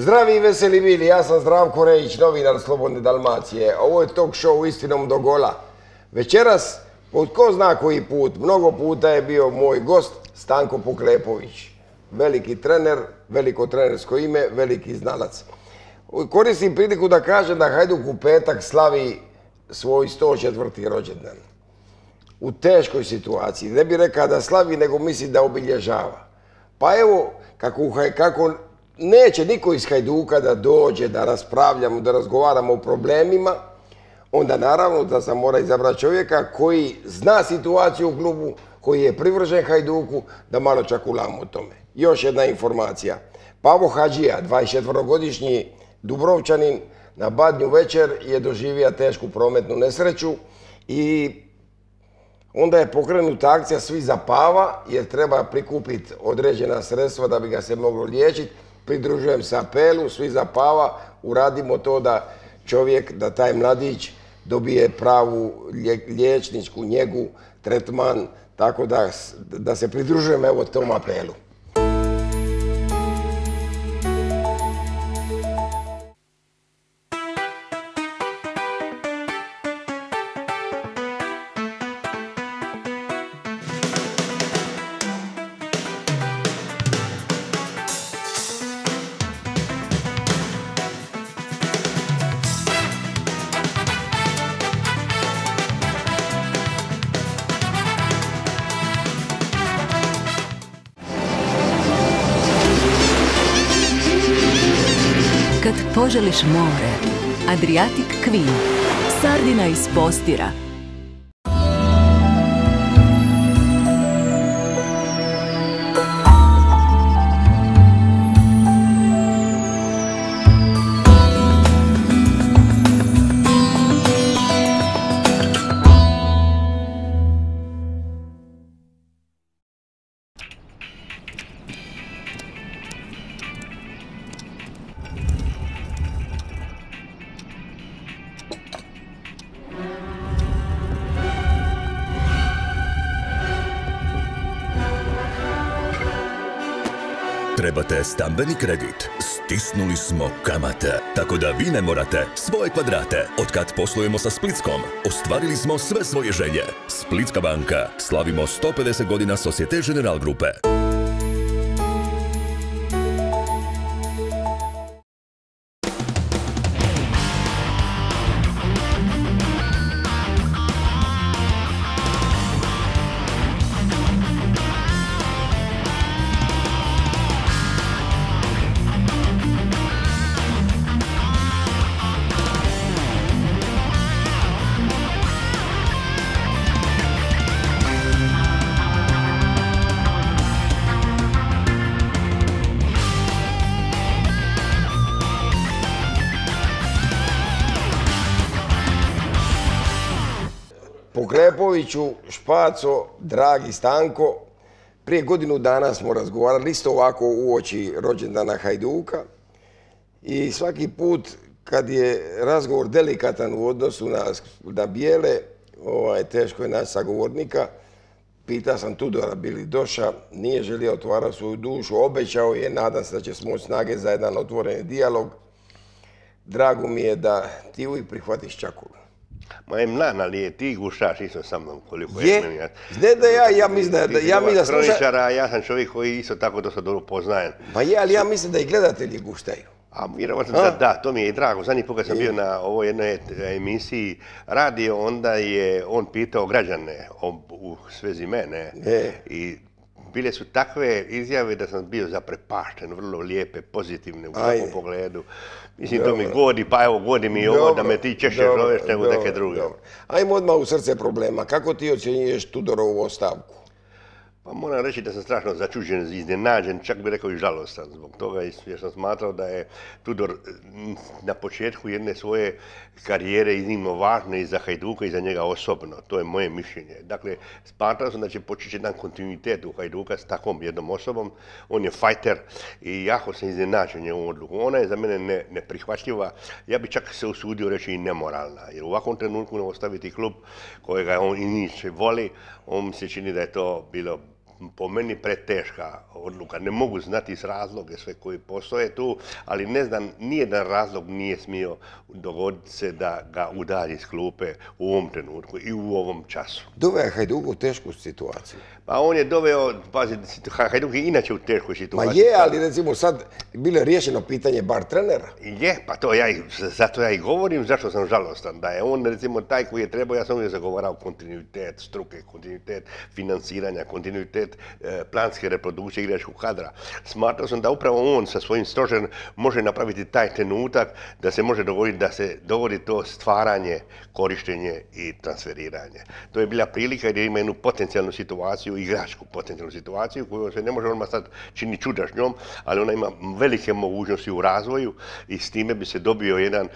Zdravi i veseli bili, ja sam Zdravko Rejić, novinar Slobodne Dalmacije. Ovo je talk show Istinom do gola. Večeras, po tko zna koji put, mnogo puta je bio moj gost Stanko Poklepović. Veliki trener, veliko trenersko ime, veliki znalac. Koristim priliku da kažem da Hajduk u petak slavi svoj 104. rođendan. U teškoj situaciji. Ne bih rekao da slavi, nego misli da obilježava. Pa evo, kako neće niko iz Hajduka da dođe, da raspravljamo, da razgovaramo o problemima, onda naravno da sam mora izabrati čovjeka koji zna situaciju u klubu, koji je privržen Hajduku, da malo čakulamo o tome. Još jedna informacija. Pavo Hadžija, 24-godišnji Dubrovčanin, na Badnju večer je doživio tešku prometnu nesreću i onda je pokrenuta akcija Svi za Pava, jer treba prikupiti određena sredstva da bi ga se moglo liječiti. Pridružujem se apelu, Svi za Pava, uradimo to da čovjek, da taj mladić dobije pravu liječničku njegu, tretman, tako da se pridružujem evo tom apelu. Kad poželiš more, Adriatic Queen, sardina iz Postira. Trebate stambeni kredit? Stisnuli smo kamate, tako da vi ne morate svoje kvadrate. Otkad poslujemo sa Splitskom, ostvarili smo sve svoje želje. Splitska banka. Slavimo 150 godina Societe Generale grupe. Poklepoviću, Špaco, dragi Stanko, prije godinu dana smo razgovarali isto ovako uoči rođendana Hajduka i svaki put kad je razgovor delikatan u odnosu na bijele, teško je naći sagovornika, pitao sam Tudora bi li došao, nije želio otvarati svoju dušu, obećao je, nadam se da će smoći snage za jedan otvoreni dijalog. Drago mi je da ti uvijek prihvatiš čakulu. Ma je mlan, ali ti guštaš isto sa mnom, koliko je meni. Ne da ja mislim da kroničara, ja sam čovjek koji isto tako dosta dobro poznajem. Pa je, ali ja mislim da i gledatelji guštaju. A vjerovatno da, to mi je i drago. Zadnji put kad sam bio na ovoj jednoj emisiji radio, onda je on pitao građane u svezi mene i bile su takve izjave da sam bio zaprepašten, vrlo lijepe, pozitivne u svakom pogledu. Mislim, to mi godi, pa evo godi mi ovo da me ti češće zoveš nego neke druge. Ajmo odmah u srce problema. Kako ti ocjenjuješ Tudorovu ostavku? Pa moram reći da sam strašno začuđen, iznenađen, čak bih rekao i žalostan zbog toga jer sam smatrao da je Tudor na početku jedne svoje karijere iznimno važne i za Hajduka i za njega osobno. To je moje mišljenje. Dakle, smatrao sam da će početi jedan kontinuitet u Hajduka s takvom jednom osobom. On je fajter i jako sam iznenađen njegovom odluku. Ona je za mene neprihvatljiva, ja bih čak se usudio reći i nemoralna. Jer u ovakvom trenutku ostaviti klub kojega on i niče voli, on mi se čini da je to bilo po meni preteška odluka. Ne mogu znati s razloge sve koji postoje tu, ali ne znam, nijedan razlog nije smio dogoditi se da ga udalji iz klupe u ovom trenutku i u ovom času. Doveo je Hajduk u tešku situaciju. Pa on je doveo, pazi, Hajduk je inače u teškoj situaciji. Ma je, ali recimo sad bilo je riješeno pitanje bar trenera. Je, pa zato ja i govorim zašto sam žalostan. Da je on recimo taj koji je trebao, ja sam uvijek zagovarao kontinuitet struke, kontinuitet financiranja, kontinuitet planske reprodukcije igračkog kadra. Smatrao sam da upravo on sa svojim stožerom može napraviti taj trenutak da se može dogoditi da se dogodi to stvaranje, korištenje i transferiranje. To je bila prilika jer ima jednu potencijalnu situaciju, igračku potencijalnu situaciju koju se ne može odmah sad čini čuda s njom, ali ona ima velike mogućnosti u razvoju i s time bi se dobio jedan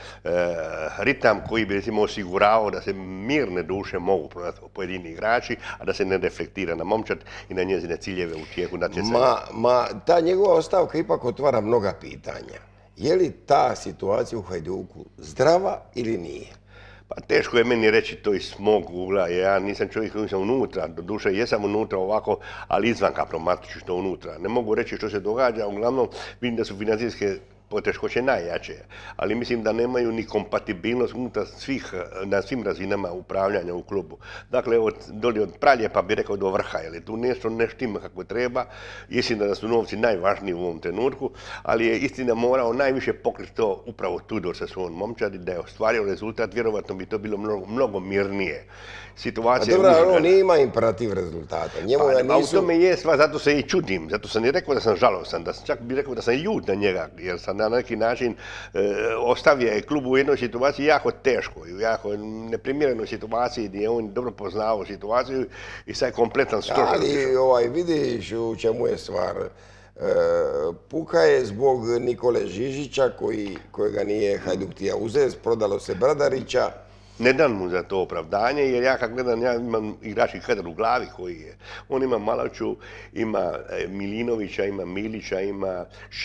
ritam koji bi recimo osigurao da se mirne duše mogu prodati pojedini igrači, a da se ne reflektira na momčad i na njezine ciljeve u tijeku natjecanja. Ta njegova ostavka ipak otvara mnoga pitanja. Je li ta situacija u Hajduku zdrava ili nije? Pa teško je meni reći to iz mog ugla, ja nisam čovjek koji sam unutra, doduše jesam unutra ovako, ali izvanka promatrajući što unutra. Ne mogu reći što se događa, uglavnom vidim da su financijske poteškoće najjače, ali mislim da nemaju ni kompatibilnost unutar na svim razinama upravljanja u klubu. Dakle, od pralje pa bi rekao do vrha, jer tu nešto ne štima kako treba. Istina da su novci najvažniji u ovom trenutku, ali je istina morao najviše pokriti to upravo Tudor sa svojom momčadi, da je ostvario rezultat, vjerovatno bi to bilo mnogo mirnije. Situacija dobro, on nije ima imperativ rezultata. A u tome je stvar, zato se i čudim, zato sam i rekao da sam žalostan, čak bih rekao da sam ljut na njega, jer sam na neki način ostavio je klub u jednoj situaciji jako teškoj, u jako neprimjerenoj situaciji gdje je on dobro poznao situaciju i sad je kompletan stožer. Ali vidiš u čemu je stvar. Puka je zbog Nikole Žižića kojega nije Hajduk htio uzeti, prodalo se Bradarića. Ne dam mu za to opravdanje, jer ja kad gledam, ja imam igrački kadar u glavi koji je. On ima Malaču, ima Milinovića, ima Milića, ima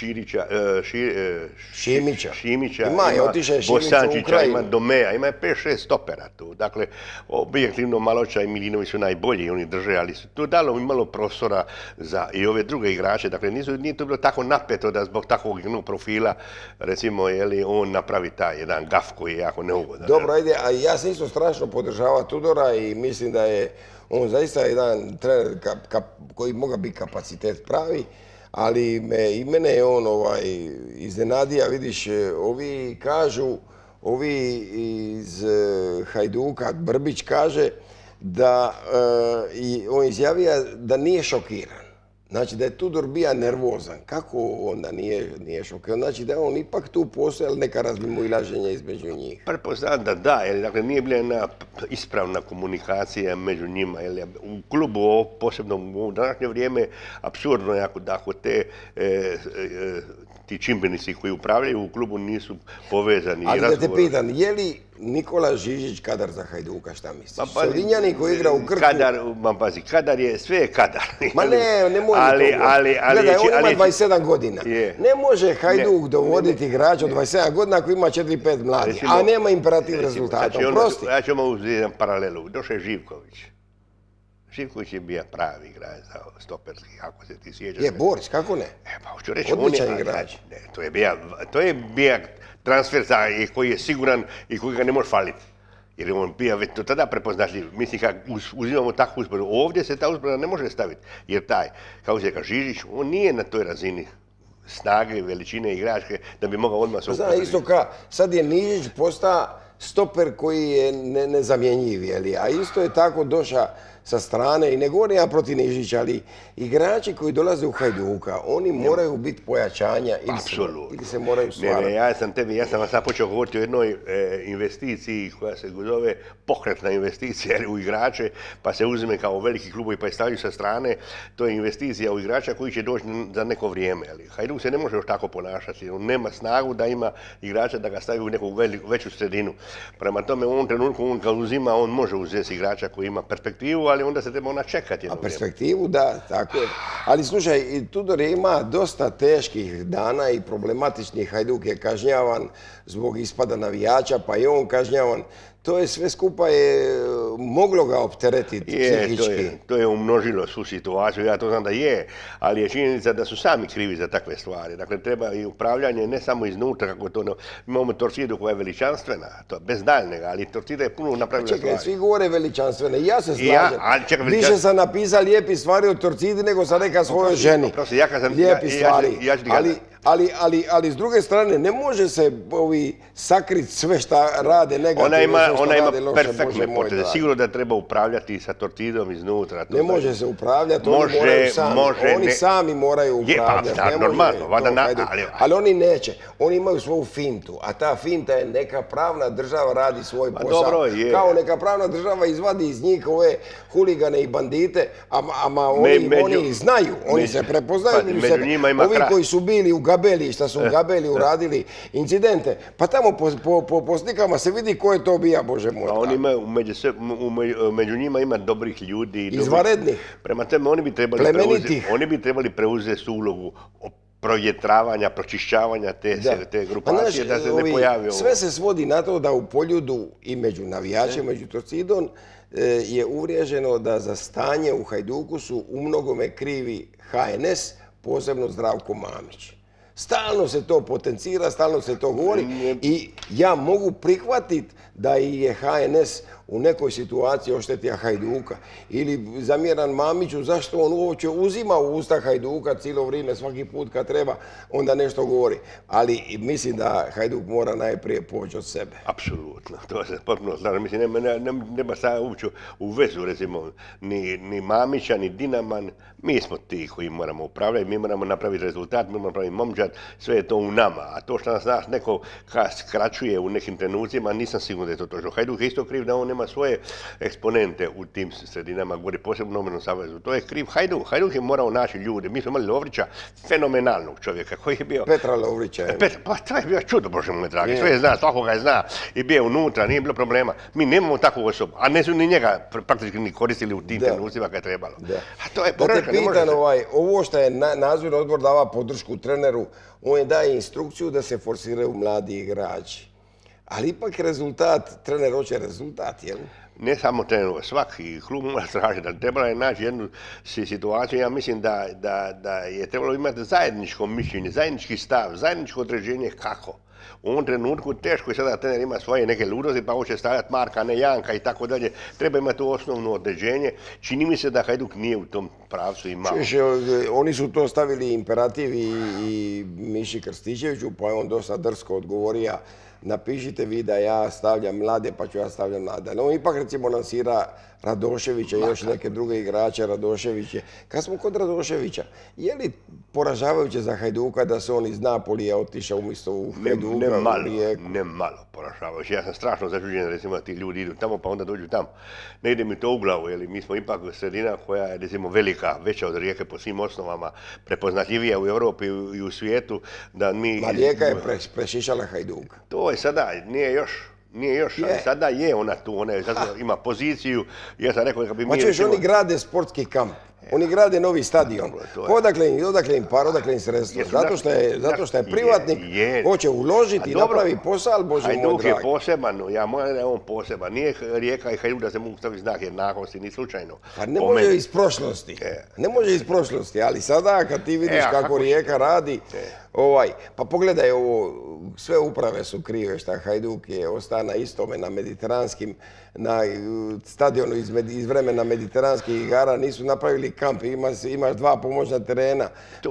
Šimića, ima Bosančića, ima Domeja, ima 5-6 stopera tu. Dakle, objektivno Malača i Milinović su najbolji, oni drže, ali su to dalo malo prostora za i ove druge igrače. Dakle, nije to bilo tako napeto da zbog takvog profila, recimo, on napravi taj jedan gaf koji je jako neugodan. Dobro, ajde, ja sam isto strašno podržava Tudora i mislim da je on zaista jedan trener koji moga biti kapacitet pravi, ali mene je on iznenadio, vidiš, ovi kažu, ovi iz Hajduka, Brbić kaže da on izjavio da nije šokiran. Znači da je Tudor bio nervozan. Kako onda nije šokiran? Znači da on ipak tu postojala neka razmimoilaženja između njih. Pretpostavljam da da, jer dakle nije bila jedna ispravna komunikacija među njima. U klubu, posebno u današnje vrijeme, apsurdno je ako ti čimbenici koji upravljaju u klubu nisu povezani. Ali da te pitam, je li Nikola Žižić kadar za Hajduka, šta misliš? Solinjani koji igra u Krku... Kadar je, sve je kadar. Ma ne može to. Gledaj, on ima 27 godina. Ne može Hajduk dovoditi igrača od 27 godina ako ima 4-5 mladih, a nema imperativ rezultata. Prosti. Ja ću vam uzeti jedan paralelu. Došao je Živković. Živković je bio pravi igrač za stoperski, ako se ti sjećaš. Je, Borić, kako ne? Pa hoću reći, odličan igrač. To je bio transfer koji je siguran i koji ga ne može faliti. Jer on bio već tada prepoznatljiv. Mislim, kad uzimamo takvu usporedbu, ovdje se ta usporedba ne može staviti. Jer taj, kako se kaže, Žižić, on nije na toj razini snage, veličine igračke da bi mogao odmah se uporediti. Isto kao, sad je Nižić postao stoper koji je nezamjenjiv, a isto je tako došao sa strane, i ne govorim ja protiv Nižića, ali igrači koji dolaze u Hajduka, oni moraju biti pojačanja ili se moraju stvarati. Ja sam vam sad počeo govoriti o jednoj investiciji koja se zove pokretna investicija u igrače, pa se uzme kao veliki klubovi pa je stavljaju sa strane. To je investicija u igrača koji će doći za neko vrijeme. Hajduk se ne može još tako ponašati, on nema snagu da ima igrača da ga stavi u neku veću sredinu. Prema tome, u ovom trenutku on kad uzima, on može uzeti igrača koji ima perspektivu, ali onda se treba ona čekati. A perspektivu, da, tako je. Ali slušaj, Tudor ima dosta teških dana i problematičnih. Hajduk je kažnjavan zbog ispada navijača, pa i on kažnjavan. To je sve skupa moglo ga opteretiti psihički. To je umnožilo svu situaciju, ja to znam da je, ali je činjenica da su sami krivi za takve stvari. Dakle, treba i upravljanje ne samo iznutra, kako to imamo Torcidu koja je veličanstvena, to bez daljnjega, ali Torcida je puno napravila stvari. Čekaj, svi govore veličanstvene, i ja se slažem. Više sam napisao lijepi stvari o Torcidi nego sam rekao svojoj ženi. Lijepi stvari. Ali s druge strane, ne može se sakriti sve što rade negativno. Ona ima perfektne poteze. Sigurno da treba upravljati sa Torcidom iznutra. Ne može se upravljati, oni sami moraju upravljati. Normalno. Ali oni neće. Oni imaju svoju fintu, a ta finta je neka pravna država radi svoj posao. Kao neka pravna država izvadi iz njih ove huligane i bandite, a oni znaju, oni se prepoznaju. Ovi koji su bili u Gabeli, šta su u Gabeli uradili incidente, pa tamo po slikama se vidi ko je to bija, Bože moj. Među njima ima dobrih ljudi. Izvanrednih. Prema tome, oni bi trebali preuzeti ulogu provjetravanja, pročišćavanja te grupacije, da se ne pojavi ovo. Sve se svodi na to da u Poljudu i među navijačima, među Torcidom, je uvriježeno da za stanje u Hajduku su u mnogome krivi HNS, posebno Zdravko Mamić. Stalno se to potencira, stalno se to govori i ja mogu prihvatiti da je HNS u nekoj situaciji oštetio Hajduka ili zamjeran Mamiću zašto on uopće uzima u usta Hajduka cijelo vrijeme, svaki put kad treba, onda nešto govori. Ali mislim da Hajduk mora najprije poći od sebe. Apsolutno, to se potpuno slažem. Mislim, nema sada uopće u vezu, recimo, ni Mamića, ni Dinaman. Mi smo ti koji moramo upravljati, mi moramo napraviti rezultat, mi moramo napraviti momčad, sve je to u nama. A to što nas neko skraćuje u nekim trenucima, nisam siguran da je to točno. Hajduk je isto kriv da on nema svoje eksponente u tim sredinama, govori posebno u nomenom savezu. To je kriv Hajduk. Hajduk je morao naći ljude. Mi smo imali Lovrića, fenomenalnog čovjeka koji je bio... Petra Lovrića. Pa to je bio čudo, Bože moj dragi. Sve je zna, svakoga je zna i bio je unutra, nije bilo problema. Mi nemamo takvu osobu, a ne su ni njega praktički ni koristili u tim trenucima kad je trebalo. A to je pogreška, ne može se... Ovo što je nadzorni odbor dava podršku treneru, on je daje instrukciju da se forsiraju mladi igrači. Ali ipak rezultat, trener hoće rezultat, jel? Ne samo trener, svaki klub mora tražiti, da trebalo je naći jednu situaciju. Ja mislim da je trebalo imati zajedničko mišljenje, zajednički stav, zajedničko određenje kako. U ovom trenutku teško je sada trener ima svoje neke ludosti pa hoće stavljati Marka, a ne Janka i tako dalje. Treba imati to osnovno određenje. Čini mi se da Hajduk nije u tom pravcu imao. Oni su to stavili imperativ i Miši Krstičeviću, pa je on dosta drsko odgovorio. Napišite vi da ja stavljam mlade, pa ću ja stavljam mlade. No, ipak recimo lansira Radoševića i još neke druge igrače Radoševiće. Kad smo kod Radoševića, je li poražavajuće za Hajduka da se on iz Napolija otišao umjesto u Hajduka? Ne malo poražavajuće. Ja sam strašno začuđen recimo da ti ljudi idu tamo pa onda dođu tamo. Ne ide mi to u glavu, jer mi smo ipak sredina koja je recimo velika, veća od Rijeke po svim osnovama, prepoznatljivija u Europi i u svijetu. Ma Rijeka je prešišala Hajduka. To je sada, nije još, ali sada je ona tu, ona ima poziciju. Ja sam rekao da bi mi... Ma čuješ, oni grade sportski kamp. Oni grade novi stadion. Odakle im par, odakle im sredstvo? Zato što je privatnik, hoće uložiti i napravi posao, ali Bože moj dragi. Hajduk je poseban, ja moram da je on poseban. Nije Rijeka i Hajduk da se mogu staviti znak jednakosti, ni slučajno. Pa ne može iz prošlosti. Ne može iz prošlosti, ali sada kad ti vidiš kako Rijeka radi, pa pogledaj ovo, sve uprave su krive šta Hajduk je ostao na istome, na mediteranskim, na stadionu iz vremena mediteranskih igara, nisu napravili kamp, imaš dva pomoćna terena.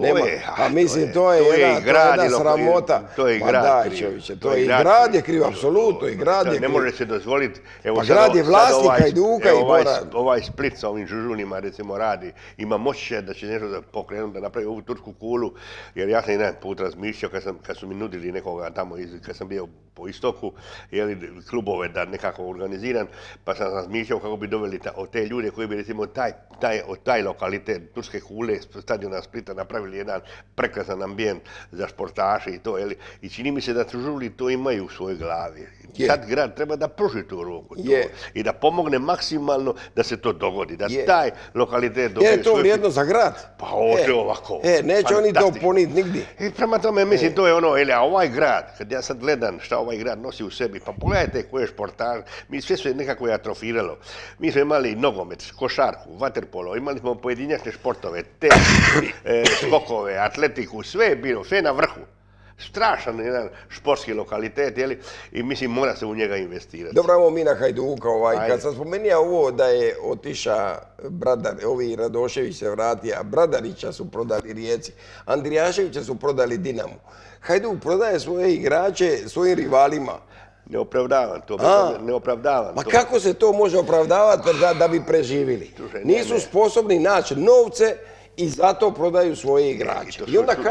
To je jedna sramota. To je i grad kriv. To je i grad je kriv, apsolutno, i grad je kriv. Ne može se dozvoliti. Pa grad je vlasnik Hajduka i mora... Ovaj Split sa ovim žužunima recimo radi, ima moće da će nešto pokrenuti, da napravi ovu tursku kulu, jer ja sam jedan put razmišljao kad su mi nudili nekoga tamo, kad sam bio po istoku, klubove da nekako organiziran, pa sam razmišljao kako bi doveli te ljude koji bi recimo taj lokalitet Turske kule, stadiona Splita, napravili jedan prekrasan ambijent za športaše i to, i čini mi se da Žuli to imaju u svojoj glavi. Sad grad treba da pruži tu ruku i da pomogne maksimalno da se to dogodi, da taj lokalitet dobije Je to vrijedno za grad? Pa ovo je ovako. Neće oni to poniti nigdje. I prema tome, mislim, to je ono, a ovaj grad, kad ja sad gledam šta ovaj grad nosi u sebi, pa pogledajte ko je športaš, mi sve se nekako je atrofiralo. Mi smo imali nogomet, košarku, vaterpolo, imali smo pojedinačne športove, tenis, skokove, atletiku, sve je bilo, sve na vrhu. Strašan jedan športski lokalitet, i mislim mora se u njega investirati. Dobro, imamo mi na Hajduka, kad sam spomenuo ovo da je otiša Bradar, ovi Radošević se vratija, Bradarića su prodali Rijeci, Andrijaševića su prodali Dinamu. Hajduk prodaje svoje igrače svojim rivalima. Ne opravdavam to, ne opravdavam to. Ma kako se to može opravdavati da bi preživili? Nisu sposobni naći novce i zato prodaju svoje igrače. I onda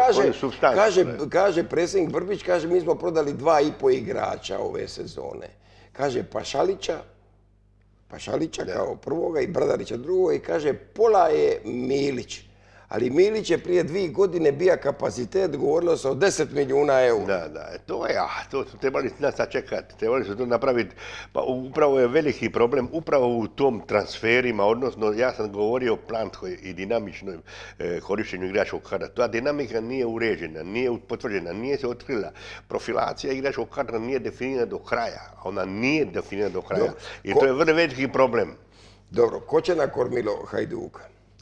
kaže predsjednik Brbić, kaže mi smo prodali 2,5 igrača ove sezone. Kaže Pašalića kao prvoga i Bradarića drugoga i kaže pola je Milić. Ali Milić je prije 2 godine bio kapacitet, govorilo se o 10 milijuna eura. Da, to su trebali nas sačekati, trebali su to napraviti. Pa upravo je veliki problem, upravo u tom transferima, odnosno ja sam govorio o plantskoj i dinamičnoj korištenju igračkog kadra. Ta dinamika nije uređena, nije potvrđena, nije se otkrila. Profilacija igračkog kadra nije definirana do kraja, ona nije definirana do kraja. I to je vrlo veliki problem. Dobro, ko će na kormilo Hajduka?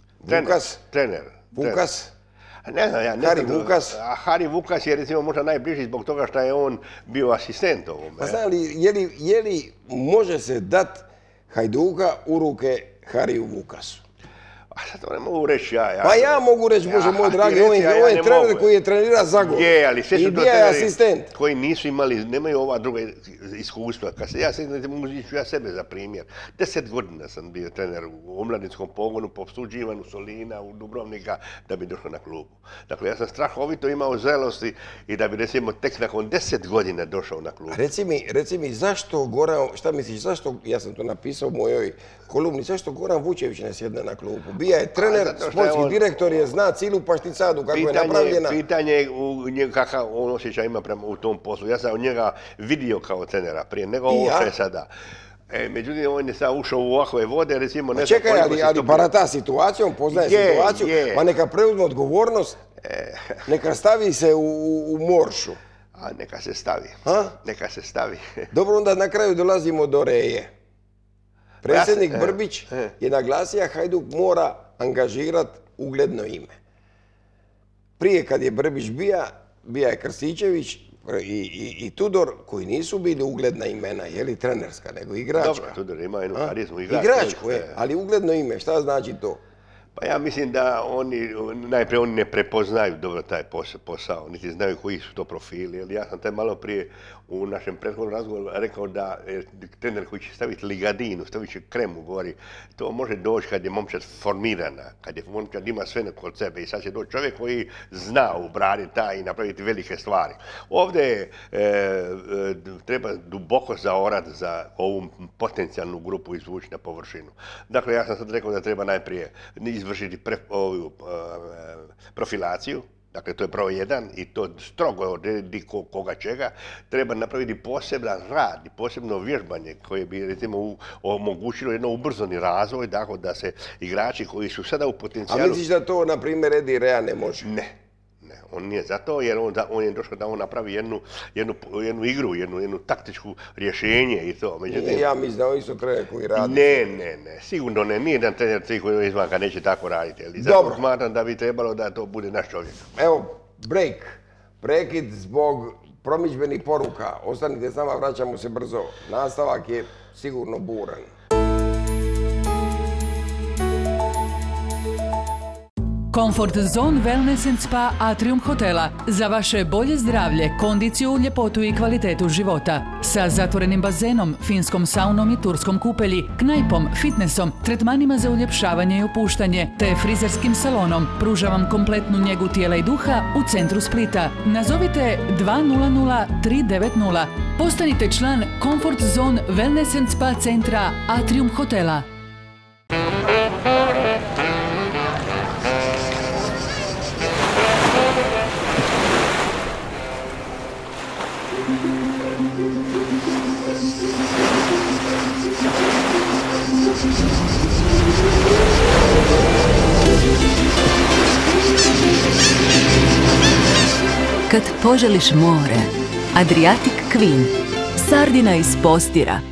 Trener. Vukas? Ne znam, ja ne znam. Hari Vukas? Hari Vukas je recimo možda najbliži zbog toga što je on bio asistent ovome. Pa znam li, je li može se dat Hajduka u ruke Hariju Vukasu? A sad to ne mogu reći ja. Pa ja mogu reći, Bože moj dragi, ovo je trener koji je trenirao Zagor. Je, ali sve su to treneri koji nisu imali, nemaju ova druga iskustva. Kad se ja ću ja sebe za primjer. 10 godina sam bio trener u omladinskom pogonu, posuđivan u Solina, u Dubrovnika, da bi došao na klubu. Dakle, ja sam strahovito imao zrelosti i da bi recimo tek nakon 10 godina došao na klubu. Reci mi, zašto Goran, šta misliš, zašto, ja sam to napisao u mojoj kolumni, zašto Goran Vučević ne sjedne na klubu? Bija je trener, sportski direktor je zna cijelu pašticadu kako je napravljena. Pitanje je kakav on osjećaj ima prema u tom poslu. Ja sam od njega vidio kao trenera prije nego ovo što je sada. Međutim, on je sad ušao u ovakve vode, recimo... Pa čekaj, ali barata situacijom, poznaje situaciju, pa neka preuzme odgovornost, neka stavi se u moršu. A neka se stavi. Neka se stavi. Dobro, onda na kraju dolazimo do Reje. Predsjednik Brbić je naglasio Hajduk mora angažirati ugledno ime. Prije kad je Brbić bija je Krstičević i Tudor, koji nisu bili ugledna imena, je li trenerska, nego igračka. Dobro, Tudor ima jednu karizmu igračku. Igračku, ali ugledno ime, šta znači to? Pa ja mislim da najprije oni ne prepoznaju dobro taj posao, niti znaju koji su to profili. Ja sam taj malo prije u našem prethodnom razgovoru rekao da trener koji će staviti ligadinu, stavit će kremu, govori, to može doći kad je momčad formirana, kad ima sve kod sebe i sad će doći čovjek koji zna ubraniti taj i napraviti velike stvari. Ovdje treba duboko zaorati za ovu potencijalnu grupu izvući na površinu. Dakle, ja sam sad rekao da treba najprije izvršiti profilaciju, dakle to je broj 1 i to strogo odrediti koga čega. Treba napraviti poseban rad i posebno vježbanje koje bi recimo omogućilo jedno ubrzani razvoj, dakle da se igrači koji su sada u potencijalu... A misliš da to, na primjer, Edi Rea ne može? Ne. On nije zato jer on je došao da on napravi jednu igru, jednu taktičku rješenje i to. Međutim, ja mislim da oni su trener koji radi. Ne, sigurno ne. Nije jedan trener koji je izvanka neće tako raditi. Zato smatram da bi trebalo da to bude naš čovjek. Evo, prekid zbog promidžbenih poruka. Ostanite s nama, vraćamo se brzo. Nastavak je sigurno buran. Comfort Zone Wellness & Spa Atrium hotela. Za vaše bolje zdravlje, kondiciju, ljepotu i kvalitetu života. Sa zatvorenim bazenom, finskom saunom i turskom kupelji, knajpom, fitnessom, tretmanima za uljepšavanje i opuštanje, te frizerskim salonom. Pruža vam kompletnu njegu tijela i duha u centru Splita. Nazovite 200 390. Postanite član Comfort Zone Wellness & Spa centra Atrium hotela. Kad poželiš more, Adriatic Queen, sardina iz Postira.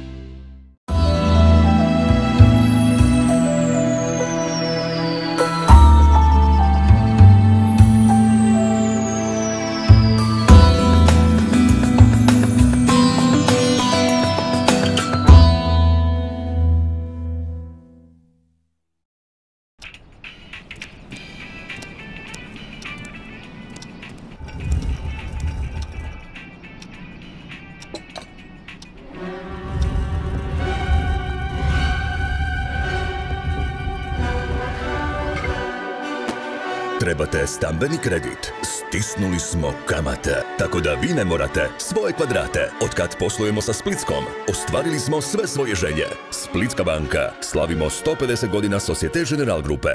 Trebate stambeni kredit? Stisnuli smo kamate, tako da vi ne morate svoje kvadrate. Otkad poslujemo sa Splitskom, ostvarili smo sve svoje želje. Splitska banka. Slavimo 150 godina Societe Generale grupe.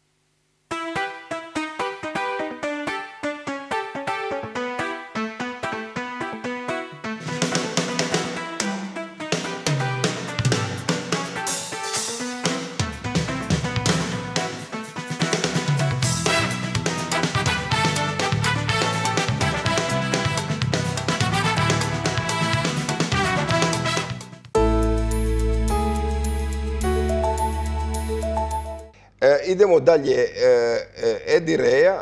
Idemo dalje. Edi Reja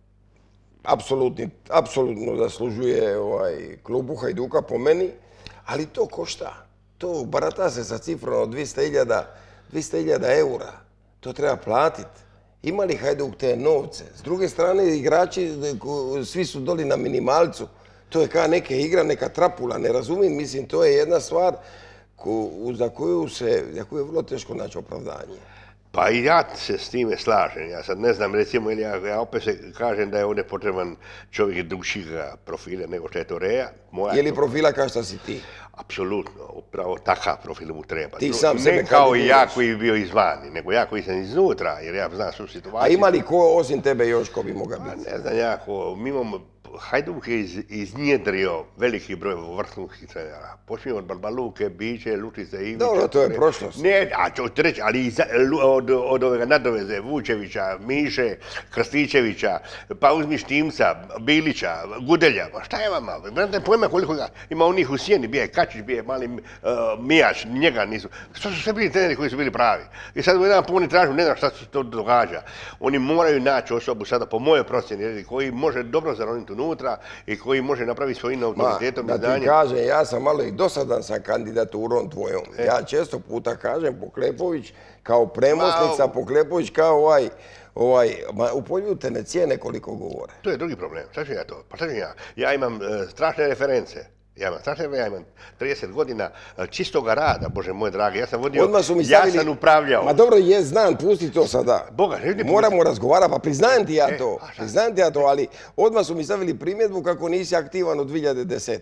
apsolutno zaslužuje klubu Hajduka po meni, ali to košta. To barata se sa cifrom od 200.000 eura. To treba platiti. Ima li Hajduk te novce? S druge strane, igrači svi su doli na minimalcu. To je kao neka igra, neka trapula, ne razumijem. Mislim, to je jedna stvar za koju je vrlo teško naći opravdanje. Pa i ja se s time slažem. Ja sad ne znam, recimo, ja opet se kažem da je ovdje potreban čovjek drugšijega profila nego što je to Reja. Je li profila kao što si ti? Apsolutno, upravo takav profil mu treba. Ti sam sebe ne kao i ja koji je bio izvani, nego ja koji sam iznutra, jer ja znam su situaciju. A ima li ko osim tebe još ko bi mogao biti? Ne znam ja ko, mi imamo, Hajduk je iznjedrio veliki broj vrhunskih trenera. Počinje od Barbaluke, Biće, Lučice, Ivića. Dobro, to je prošlost. Ne, a ću ti reći, ali od ove nadoveze Vučevića, Miše, Krstičevića, pa uzmi Štimca, Bilića, Gudelja, pa šta je vama? Znate pojma koliko ga ima onih u sjeni, bio je Kačić, bio je mali Mijač, njega nisu. Što su sve bili treneri koji su bili pravi? I sad u jedan puni tražu, ne znam šta se to događa. Oni moraju naći osobu sada, po mojoj procjeni, koji može dobro zaroniti unutra i koji može napraviti svojim autoritetom i znanjem. Da ti kažem, ja sam malo i dosadan sa kandidaturom tvojom. Ja često puta kažem Poklepović kao premosnica, Poklepović kao u polju te ne cijene koliko govore. To je drugi problem. Šta ću ja to? Pa šta ću ja? Ja imam strašne reference. Ja imam 30 godina čistoga rada, Bože moj dragi. Ja sam vodio, ja sam upravljao. Ma dobro, znam, pusti to sada. Moramo razgovarati, pa priznajem ti ja to, ali odmah su mi stavili primjedbu kako nisi aktivan od 2010.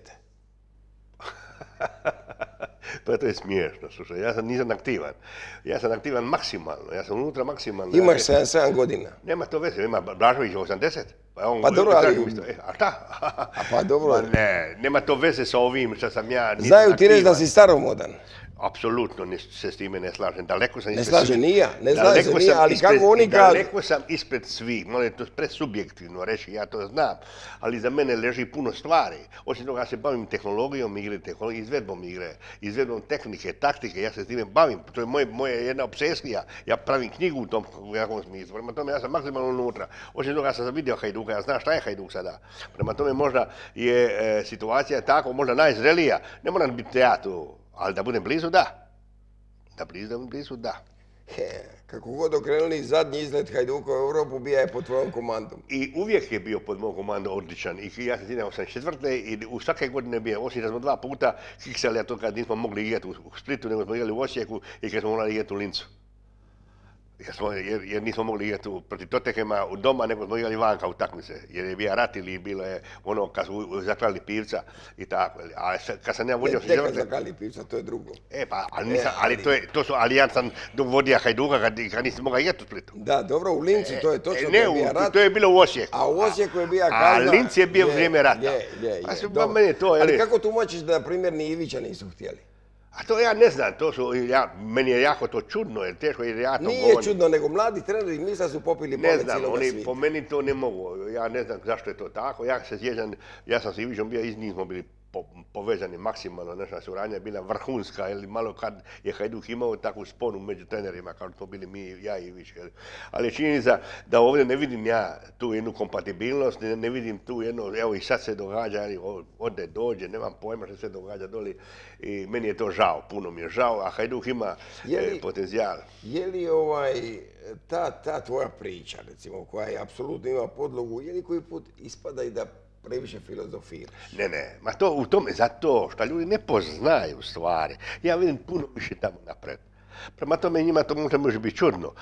Pa to je smiješno, slušaj, ja nisam aktivan. Ja sam aktivan maksimalno, ja sam unutra maksimalno. Imaš 77 godina. Nema to veze, ima Blažović 80. Pa dobro, ali... A šta? Pa dobro. Ne, nema to veze sa ovim što sam ja... Znaju ti reći da si staromodan. Apsolutno se s time ne slažem. Daleko sam ispred... Ne slažem ni ja, ali kako oni kažu... Daleko sam ispred svih, moram to presubjektivno reći, ja to znam, ali za mene leži puno stvari. Osim toga ja se bavim tehnologijom igre, izvedbom igre, izvedbom tehnike, taktike, ja se s time bavim. To je moja jedna obsesija. Ja pravim knjigu u tom jakom smislu. Prema tome ja sam maksimalno unutra. Osim toga sam vidio Hajduka, ja znam šta je Hajduk sada. Prema tome možda je situacija tako, možda najzrelija. Ne moram biti ja tu. Ali da budem blizu, da. Da budem blizu, da. Kako god okrenuli zadnji izlet Hajduka u Europu, bija je pod tvojom komandom. I uvijek je bio pod mojom komandom odličan. I ja sam sjećam 84. i u svake godine bio, osim da smo 2 puta kiksali, a to kad nismo mogli igrati u Splitu, nego smo igrali u Osijeku i kad smo morali igrati u Lincu. Jer nismo mogli igrati protiv Tottenhama u doma, nego smo igrali vanka utakmice. Jer je bio rat ili bilo je ono kad su zaklali Pivca i tako. A kad sam ja vodio... Ne, kad zaklali Pivca, to je drugo. Ali ja sam vodio Hajduka kad nisam mogao igrati u Splitu. Da, dobro, u Lincu to je točno, to je bio rat. To je bilo u Osijeku. A u Osijeku je bio kazna... A Linc je bio vrijeme rata. Ali kako tumačiš da, na primjer, ni Ivića nisu htjeli? A to ja ne znam, meni je jako to čudno, jer teško jer ja to Nije govorim. čudno, nego mladi treneri misle su popili Ne pamet znam, cijeloga oni svijeta. po meni to ne mogu. Ja ne znam zašto je to tako. Ja se sjećam, ja sam s Ivićom bio, iz njih smo bili povezani maksimalno, naša suradnja je bila vrhunska, ili malo kad je Hajduk imao takvu sponu među trenerima, kao smo bili mi, ja i Ivić. Ali je činjenica da ovdje ne vidim ja tu jednu kompatibilnost, ne vidim tu jedno, evo i sad se događa, ode, dođe, nemam pojma što se događa doli i meni je to žao, puno mi je žao, a Hajduk ima potencijal. Je li ta tvoja priča, recimo, koja je apsolutno ima podlogu, je li koji put ispada i da previše filozofiraš? Ne, ma to u tome, zato što ljudi ne poznaju stvari. Ja vidim puno više tamo napred. Prema tome njima to možda može biti čudno.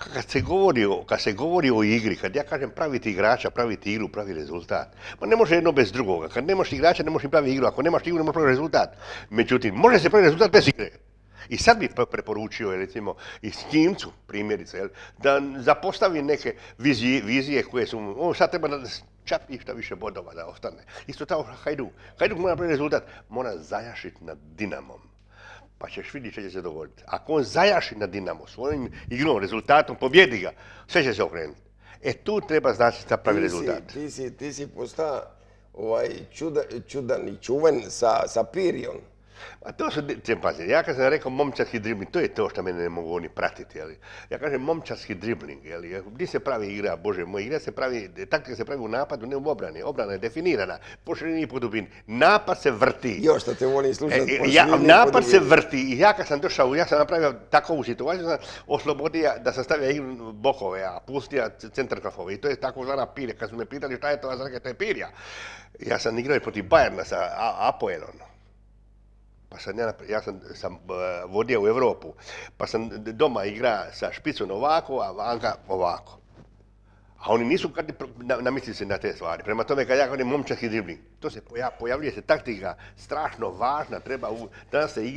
Kad se govori o igri, kad ja kažem praviti igrača, praviti igru, pravi rezultat, ma ne može jedno bez drugoga. Kad nemaš igrača, ne možeš ni pravi igru. Ako nemaš igru, ne možeš pravi rezultat. Međutim, može se pravi rezultat bez igre. I sad bih preporučio, recimo, i Skimcu, primjerice, da zapostavi neke vizije koje su, sad treba da čak ništa više bodova da ostane. Isto tako Hajduk. Hajduk mora pravi rezultat, mora zajašiti nad Dinamom. Pa ćeš vidjeti što će se dogoditi. Ako on zajaši na Dinamo svojim igrom, rezultatom, pobjedi ga, sve će se okrenuti. Tu treba znači da pravi rezultat. Ti si postao čudan i čuven sa Pirijom. A to su, pazi, ja kad sam rekao momčarski dribling, to je to što mene ne mogu oni pratiti, jeli. Ja kažem momčarski dribling, jeli. Gdje se pravi igra, Bože moj, igra se pravi, taktika se pravi u napadu, ne u obrani. Obrana je definirana, po širini i po dubini. Napad se vrti. Još što te volim slušati po širini i po dubini. Napad se vrti i ja kad sam došao, ja sam napravio takovu situaciju, sam oslobodio da sam stavio igru bokove, a pustio centar kafove. I to je tako zvana Pirja. Kad su me pitali šta je to, ja sam rekao, to je Pirja. Ja sam igrao protiv Bayerna sa Apoelom. Pa ja sam vodio u Europu, pa sam doma igra sa Špicom ovako, a vanka ovako. A oni nisu namislili se na te stvari. Prema tome, kad ja govorim momčarski dribling, to se pojavljuje se taktika strašno važna, danas se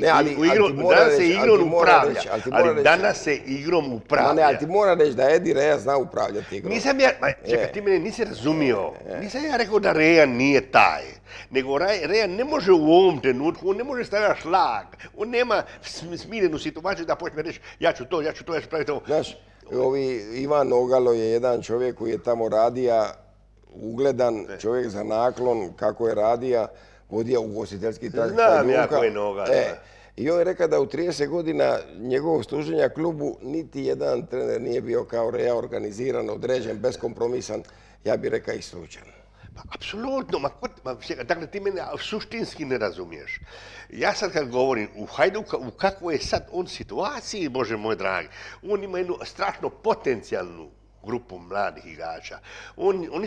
igrom upravlja. Ali danas se igrom upravlja. Ali ti mora reći da Edi Rea zna upravljati igrom. Čekaj, ti mene nisi razumio. Nisam ja rekao da Rea nije taj. Nego Rea ne može u ovom trenutku, on ne može stavljati šlag. On nema smiljenu situaciju da počne reći ja ću praviti to. Znaš, Ivan Ogalo je jedan čovjek koji je tamo radija, ugledan čovjek za naklon, kako je radija, vodio ugostiteljski trag Hajduka. Znam ja ko je Ogalo. I on je rekao da u 30 godina njegovog služenja klubu niti jedan trener nije bio kao Rea organiziran, određen, beskompromisan, ja bih rekao i slučajan. Pa, apsolutno, dakle ti mene suštinski ne razumiješ. Ja sad kad govorim u Hajduka, u kakvoj je sad on situaciji, Bože moj dragi, on ima jednu strašno potencijalnu grupu mladih igrača. Oni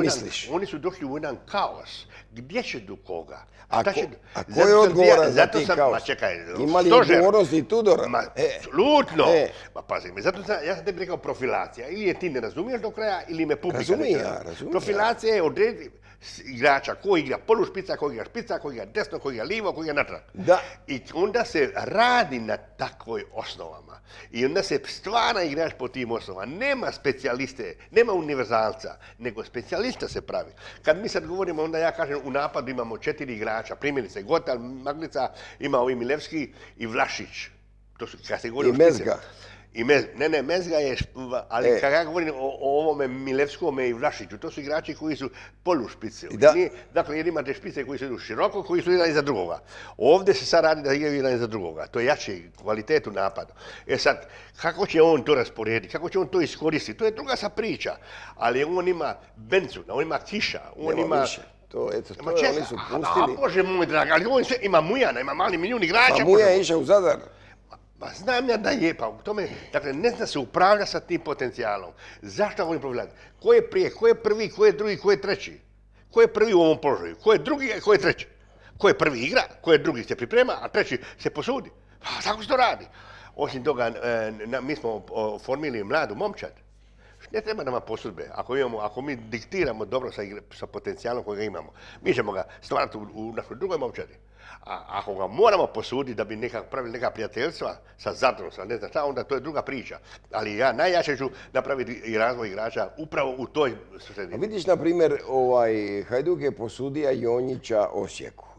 su došli u jedan kaos. Gdje će do koga? A ko je odgovoran za ti kaos? Ima li odgovornost i Tudor? Apsolutno. Ma pazi, ja sam tebi rekao profilacija. Ili je ti ne razumiješ do kraja, ili me publika ne razumije. Profilacija je odrediti igrača ko igra polušpica, ko igra špica, ko igra desno, ko igra lijevo, ko igra natrag. I onda se radi na takvoj osnovama. I onda se stvara igrač po tim osnovama. Nema specijaliste, nema univerzalca, nego specijalista se pravi. Kad mi sad govorimo, onda ja kažem u napadu imamo 4 igrača. Primjerice Gotal, Maglica, ima Milevski i Vlašić. To su, kad se govori i Mezga. Ne, Mezga je, ali kad ja govorim o ovome Milevskome i Vlašiću, to su igrači koji su polušpice. Dakle, jer imate špice koji su idu široko, koji su jedan iza drugoga. Ovdje se sad radi da igraju jedan iza drugoga. To je jače kvalitet u napadu. Sad, kako će on to rasporediti, kako će on to iskoristiti, to je druga sa priča. Ali on ima Benzuna, on ima Kiša, on ima... Oni su pustili. Bože moj drag, ali on ima Mujana, ima mali milijun igrača. Pa Mujan je išao u Zadar. Pa znam ja da je, pa u tome, dakle, ne zna se upravlja sa tim potencijalom. Zašto oni upravljaju? Ko je prije, ko je prvi, ko je drugi, ko je treći? Ko je prvi u ovom položaju? Ko je drugi, ko je treći? Ko je prvi igra, ko je drugi se priprema, a treći se posudi? Pa tako se to radi. Osim toga, mi smo formili mladu momčad. Ne treba nama posudbe. Ako mi diktiramo dobro sa potencijalom kojega imamo, mi ćemo ga stvarati u našoj drugoj momčadi. A ako ga moramo posuditi da bi pravili neka prijateljstva sa Zadrom, sa ne znam šta, onda to je druga priča. Ali ja najjače ću napraviti i razvoj igrača upravo u toj sredini. Vidiš, na primjer, Hajduk je posudio Jonjića Osijeku.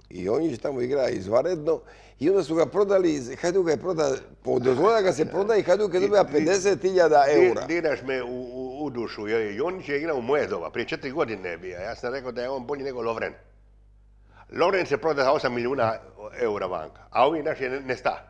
I on je tamo igra izvanredno i onda su ga prodali, Hajduk je prodao, dozvolila ga se proda i Hajduk je dobija 50.000 eura. Diraš me u dušu, Jonić je igrao u moje doba, prije 4 godine je bio. Ja sam rekao da je on bolji nego Lovren. Lovren se proda za 8 milijuna eura vanka, a ovi naši ne sta.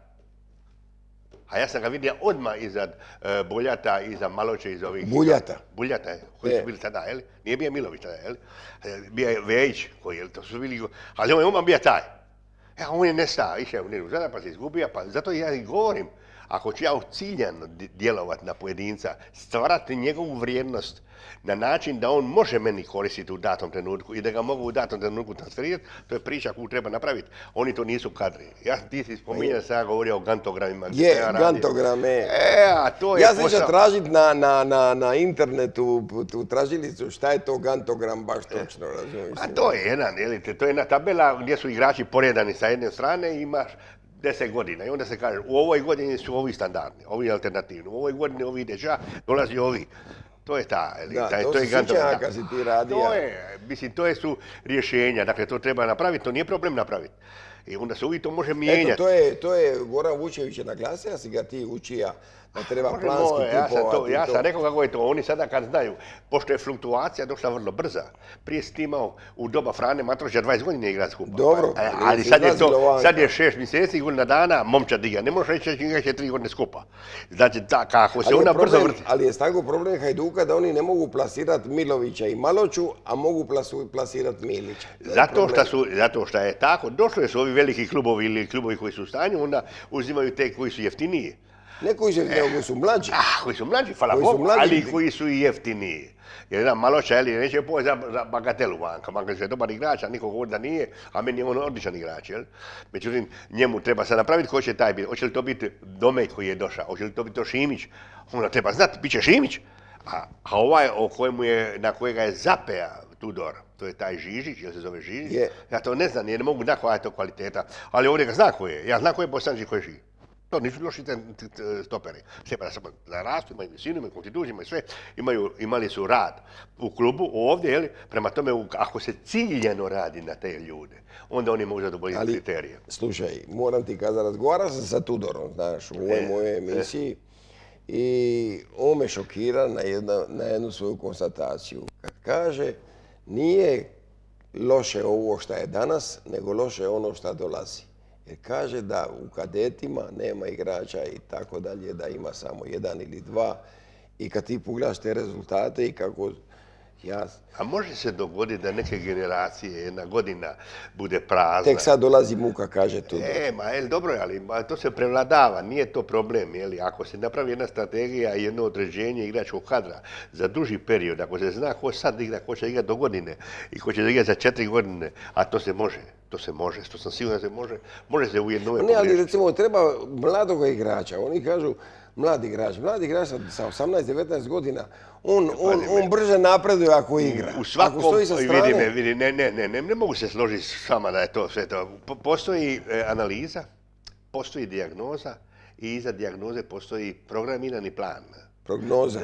A ja sam ga vidio odmah iza Buljata, iza Maloče, iza ovih... Buljata je, koji su bili tada, jel? Nije bio Milović tada, jel? Bio je Vejić, koji je, to su bili... Ali on je odmah bio taj. On je nestao, išao u Niru Zadar, pa se izgubio, pa zato ja i govorim, ako ću ja ciljano djelovati na pojedinca, stvarati njegovu vrijednost na način da on može meni koristiti u datom trenutku i da ga mogu u datom trenutku transferirati, to je priča koju treba napraviti. Oni to nisu kadri. Ti si spominjao da sam ja govorio o gantogramima. Gantograme. To je ja se ću tražiti na internetu u tražilicu šta je to gantogram baš točno, razumiješ? A to je to je jedna tabela gdje su igrači poredani sa jedne strane i imaš 10 godina i onda se kaže u ovoj godini su ovi standardni, ovi alternativni, u ovoj godini ovi deča, dolazi ovi. To je to je gantograma. Kad si ti radio. To su rješenja, dakle to treba napraviti, to nije problem napraviti. I onda se uvijek to može mijenjati. Eto, to je Goran Vučević je naglasio, ja si ga ti učija da treba planski kupovati. Ja sam rekao kako je to, oni sada kad znaju, pošto je fluktuacija došla vrlo brza, prije si ti imao u doba Frane Matroša 20 godina igrati skupa. Dobro. Ali sad je 6 mjeseci, godina dana, momčad igra. Ne možeš reći da igraće 3 godine skupa. Znači, kako se ona brzo vrti. Ali je Stanko problem Hajduka da oni ne mogu plasirati Milovića i Maloču, a mogu plasirati Milića. Zato što je tako, došli su ovi veliki klubovi ili klubovi koji su u stanju, onda uzimaju te koji su jeftiniji. Ne koji su mlađi. Koji su mlađi, hvala Bogu, ali koji su i jeftiniji. Jer jedan Maloča, neće pojeti za bagatelu vanka. Makar je dobar igrač, a niko govori da nije, a meni je on odličan igrač. Međutim, njemu treba sad napraviti ko će taj biti. Hoće li to biti Domej koji je došao, hoće li to biti to Šimić. Onda treba znati, bit će Šimić. A ovaj na kojega je zapea Tudor, to je taj Žižić, jel se zove Žižić? Ja to ne znam, jer ne mogu znati koja je to kvaliteta. Ali ovdje ga zna ko je. Ja znam ko je Bosanđi koji živi. To nisu loši stoperi. Sve da rastu, imaju visinu, imaju konstituciju, imaju sve. Imali su rad u klubu ovdje, prema tome ako se ciljano radi na te ljude, onda oni mogu zadovoljiti kriterije. Slušaj, moram ti kazati, razgovarao sam sa Tudorom, znaš, u ovoj mojoj emisiji i on me šokira na jednu svoju konstataciju. Kad kaže, nije loše ovo što je danas, nego loše ono što dolazi. Jer kaže da u kadetima nema igrača i tako dalje, da ima samo 1 ili 2. I kad ti pogledaš te rezultate i kako... A može se dogoditi da neke generacije, jedna godina bude prazna. Tek sad dolazi muka, kaže tu. Dobro je, ali to se prevladava, nije to problem. Ako se napravi jedna strategija i jedno određenje igračkog kadra za duži period, ako se zna ko sad igra, ko će igrati do godine i ko će igrati za 4 godine, a to se može. To sam siguran da se može se u jednome pogriješiti. Ne, ali recimo treba mladog igrača, oni kažu mladi igrač sa 18-19 godina, on brže napreduje ako igra. Ako stoji sa strane... Ne mogu se složiti s vama da je to sve to. Postoji analiza, postoji dijagnoza i iza dijagnoze postoji programirani plan. Prognoza?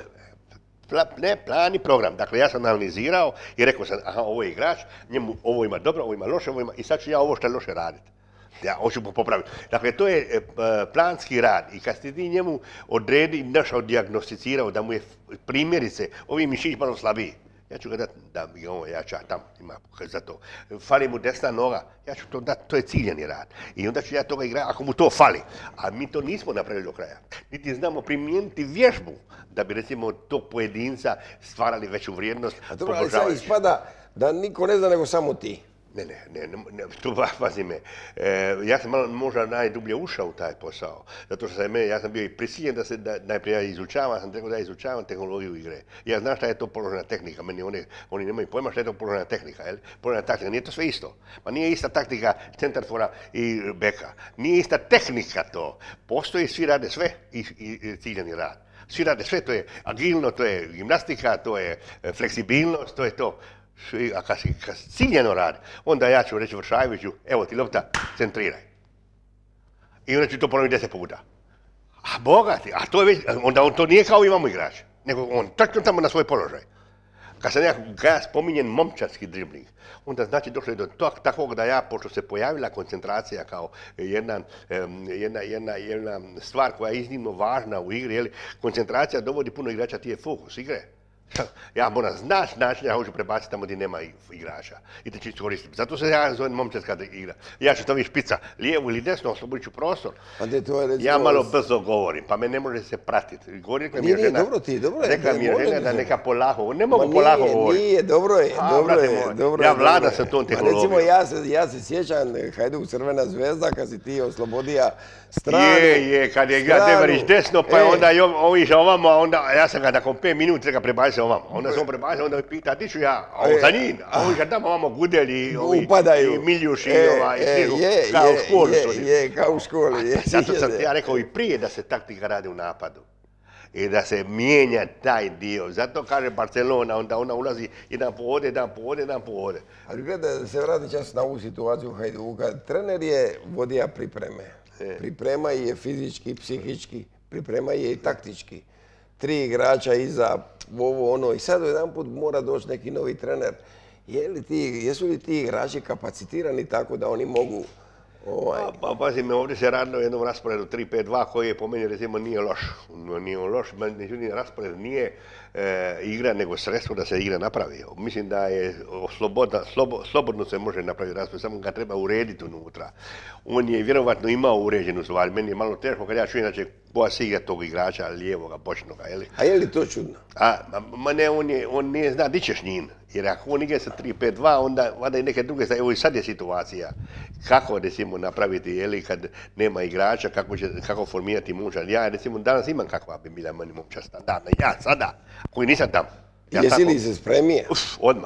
Ne, plan i program. Dakle, ja sam analizirao i rekao sam, ovo je igrač, njemu ovo ima dobro, ovo ima loše, ovo ima... I sad ću ja ovo što je loše raditi. Ja hoću popraviti. Dakle, to je planski rad i kad ste ti njemu odredi, našao, dijagnosticirao da mu je primjerice, ovi mišić malo slabiji, ja ću ga dati da bi on jača tamo, ima za to. Fali mu desna noga, ja ću to dati, to je ciljani rad. I onda ću ja toga igrati ako mu to fali. A mi to nismo napravili do kraja. Niti znamo primijeniti vježbu da bi recimo tog pojedinca stvarali veću vrijednost. A dobro, ali sad ispada da niko ne zna nego samo ti. Ne, tu pazi me. Ja sam malo možda najdublje ušao u taj posao. Zato što ja sam bio i prisiljen da se najprije ja izučavam, sam rekao da ja izučavam tehnologiju igre. Ja znam šta je to položena tehnika. Oni nemaju pojma šta je to položena tehnika. Položena taktika, nije to sve isto. Ma nije ista taktika centarfora i beka. Nije ista tehnika to. Postoji, svi rade sve i ciljani rad. Svi rade sve, to je agilno, to je gimnastika, to je fleksibilnost, to je to. A kad ciljeno radi, onda ja ću reći Vršajeviću, evo ti lopta, centriraj. I onda ću to ponoviti 10 puta. A bogati, a to je već, onda on to nije kao imamo igrač, nego on tačno tamo na svoj položaj. Kad ja spominjem momčadski dribling, onda znači došlo je do takvog da ja, pošto se pojavila koncentracija kao jedna stvar koja je iznimno važna u igri, jeli, koncentracija dovodi puno igrača, ti je fokus igre. Ja moram znaći način, ja hoću prebaciti tamo gdje nema igrača i da ću iskoristiti. Zato se ja zovem momčadska igra. Ja ću staviti špica lijevo ili desno, oslobodit ću prostor. Ja malo brzo govorim, pa me ne može se pratiti. Nije, dobro je. Rekla mi je žena da neka polako, ne mogu polako govoriti. Nije, dobro je. Ja vladam sa tom tehnologijom. Recimo, ja se sjećam Hajduk Crvena zvezda, kad si ti oslobodija stranu. Kad je Devarić desno, pa onda on išao ovamo, a onda ja sam ga nakon 5 minuta ga prebacio ovamo. Onda sam prebacio, onda mi pita, di ću ja? A on za njim, a on ga tamo ovamo Gudelji, i Miljuš i Snižu, kao u školi. Kao u školi. Zato sam ja rekao i prije da se taktika radi u napadu. I da se mijenja taj dio. Zato kaže Barcelona, onda ona ulazi jedan po ovdje. Ali gledaj, da se vrati čas na ovu situaciju Hajduka. Trener je vodija pripreme. Priprema je fizički, psihički, priprema je i taktički. 3 igrača iza, ovo ono. I sad jedan put mora doći neki novi trener. Jesu li ti igrači kapacitirani tako da oni mogu... Pazi me, ovdje se radilo o jednom rasporedu 3-5-2 koji je po meni recimo nije loš. Nije loš, međutim raspored nije igra nego sredstvo da se igra napravi. Mislim da je slobodno se može napraviti raspored, samo ga treba urediti unutra. On je vjerovatno imao uređenu stvar, meni je malo teško kad ja čujem da će Boas igrati tog igrača lijevoga, bočnoga. A je li to čudno? Ne, on nije zna di ćeš njim. Jer ako on igra sa 3-5-2, onda i neke druge, evo i sad je situacija. Kako recimo napraviti, kad nema igrača, kako formirati momčad. Ja recimo danas imam kakva bi bila meni momčad standardna. Ja sada, koji nisam tamo. Jesi li se spremije? Odmah.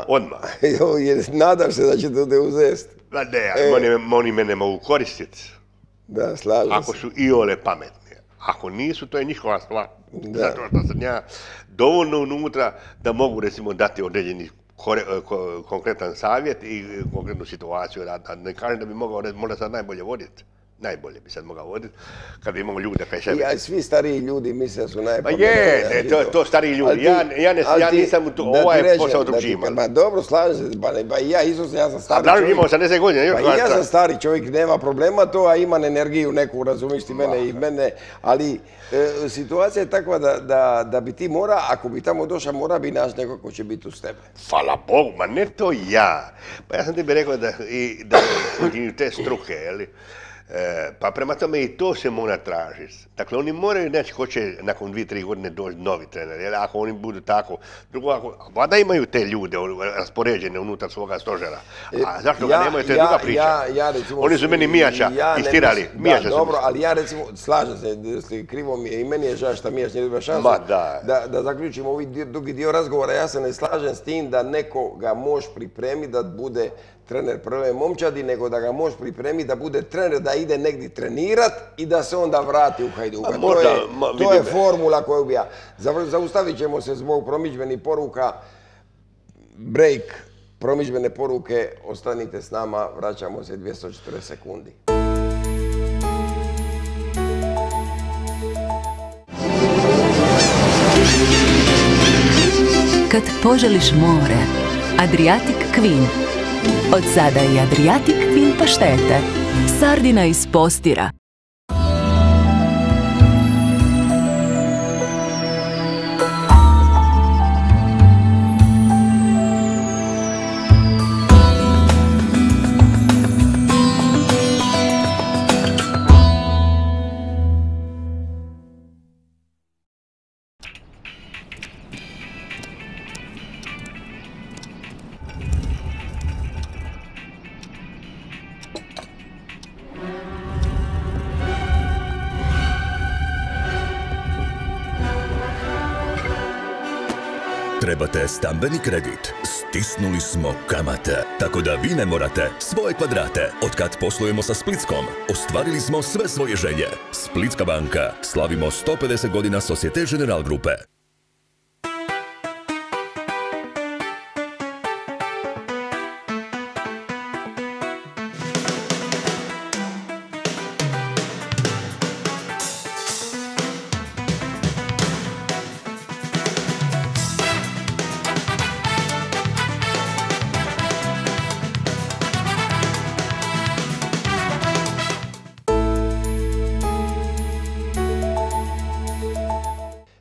Nadam se da će to te uzesti. Ne, oni mene mogu koristiti. Da, slažem se. Ako su iole pametni. Ako nisu, to je njihova stvar. Zato što sam ja dovoljno unutra da mogu recimo dati određeni konkretan savjet i konkretnu situaciju. Ne kažem da bi mogao možda sad najbolje voditi. Najbolje bi sad mogao voditi kad bi imao ljude kaj sebe. Ja, svi stariji ljudi misle da su najpametniji. To stariji ljudi. Ja nisam ovaj posao drugima. Dobro, slažem se. Ja isto ja sam stari čovjek. Imao 80 godina. Ja sam stari čovjek, nema problema to, a imam energiju neku, razumiš ti mene, ali situacija je takva da bi ti mora, ako bi tamo došao, mora bi naći neko ko će biti uz tebe. Hvala Bogu, ma ne to ja. Pa ja sam tebi rekao da te struke, jeli? Pa prema tome i to se mora tražiti. Dakle, oni moraju naći ko će nakon 2-3 godine doći novi trener, jer ako oni budu tako. Drugo, vada imaju te ljude raspoređene unutar svoga stožera. A zašto ga nemaju, to je druga priča. Oni su meni Mijača istirali. Dobro, ali ja recimo, slažem se, krivo mi je i meni je žao što Mijač nije dobio šansu. Da zaključimo ovaj drugi dio razgovora, ja se ne slažem s tim da neko ga može pripremiti da bude trener prve momčadi, nego da ga možeš pripremiti da bude trener, da ide negdje trenirat i da se onda vrati u Hajduka. To je formula koju bi ja. Zaustavit ćemo se zbog promidžbenih poruka. Break, promidžbene poruke, ostanite s nama, vraćamo se 240 sekundi. Kad poželiš more, Adriatic Queen. Od sada i Adriatic Queen paštete. Sardina iz Postira. Trebate stambeni kredit? Stisnuli smo kamate, tako da vi ne morate svoje kvadrate. Otkad poslujemo sa Splitskom, ostvarili smo sve svoje želje. Splitska banka. Slavimo 150 godina Societe Generale grupe.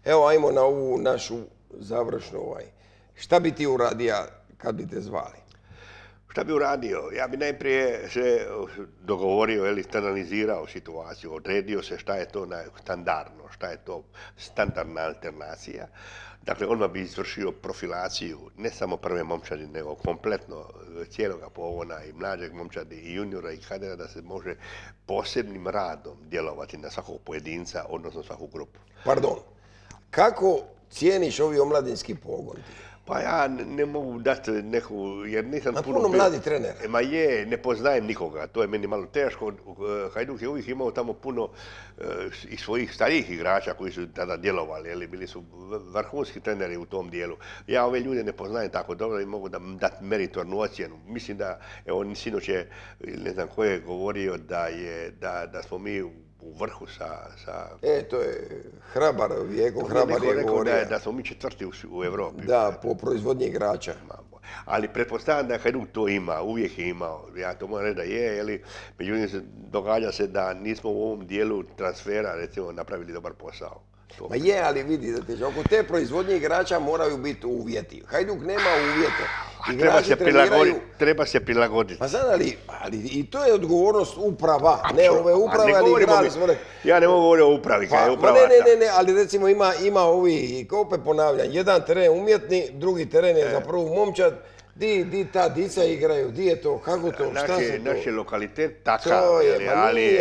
Evo, ajmo na ovu našu završnu Šta bi ti uradio kad bi te zvali? Šta bi uradio? Ja bi najprije se dogovorio ili analizirao situaciju, odredio se šta je to standardno, šta je to standardna alternacija. Dakle, odmah bi izvršio profilaciju ne samo prve momčadi, nego kompletno cijeloga pogona i mlađeg momčadi i juniora i kadera da se može posebnim radom djelovati na svakog pojedinca, odnosno svaku grupu. Pardon, kako cijeniš ovi omladinski pogon? Pa ja ne mogu dati neku, jer nisam puno mladi trener. Ma ne poznajem nikoga, to je meni malo teško. Hajduk je uvijek imao tamo puno i svojih starijih igrača koji su tada djelovali, ili bili su vrhunski treneri u tom dijelu. Ja ove ljude ne poznajem tako dobro i mogu dati meritornu ocjenu. Mislim da, evo, sinoć je, ne znam ko je govorio da smo mi u vrhu sa... to je Hrabar, Vijeko Hrabar je govorio. Da smo mi četvrti u Europi. Da, po proizvodnji igrača. Ali pretpostavljam da Hajduk to ima, uvijek je imao. Ja to moram reći da je, međutim događa se da nismo u ovom dijelu transfera, recimo, napravili dobar posao. Ma je, ali vidi, oko te proizvodnje igrača moraju biti uvjeti. Hajduk nema uvjete. Treba se prilagoditi. Pa sad, ali i to je odgovornost uprava, ne ove uprave, ali igrali smo... Ja ne mogu govoriti o upravi, kada je uprava... Ne, ali recimo ima ovi, kao opet ponavljam, jedan teren umjetni, drugi teren je za prvu momčad, di ta dica igraju, di je to, kako to, šta se to? Naš je lokalitet takav, ali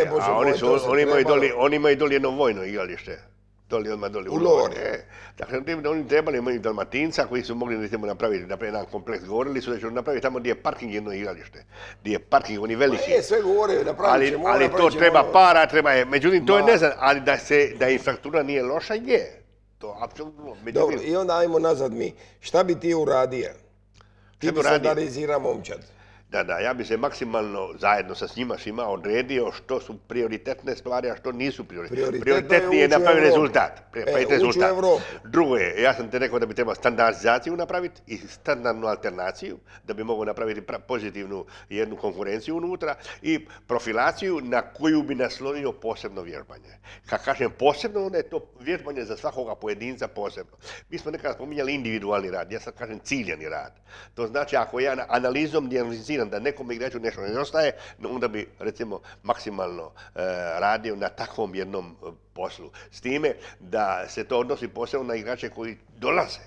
oni imaju doli jedno vojno igralište. U Lori. Dakle, oni trebali imati Dalmatinca koji su mogli napraviti jedan kompleks. Govorili su da će napraviti tamo gdje je parking jedno igralište. Gdje je parking, oni veliki. Sve govore, napravit ćemo. Ali to treba para, treba je. Međutim, to je ne znam, ali da infrastruktura nije loša, je. To apsolutno. Dobro, i onda ajmo nazad mi. Šta bi ti uradio? Ti bi standardizirao momčad. Da, ja bi se maksimalno zajedno sa njima svima odredio što su prioritetne stvari, a što nisu prioritetne. Prioritetni je napraviti rezultat. Drugo je, ja sam te rekao da bi trebalo standardizaciju napraviti i standardnu alternaciju, da bi mogao napraviti pozitivnu jednu konkurenciju unutra i profilaciju na koju bi naslonio posebno vježbanje. Kad kažem posebno, onda je to vježbanje za svakoga pojedinca posebno. Mi smo nekada spominjali individualni rad, ja sad kažem ciljani rad. To znači ako ja analizom dijagnostiziram da nekom igraču nešto nedostaje, onda bi, recimo, maksimalno radio na takvom jednom poslu. S time da se to odnosi posebno na igrače koji dolaze.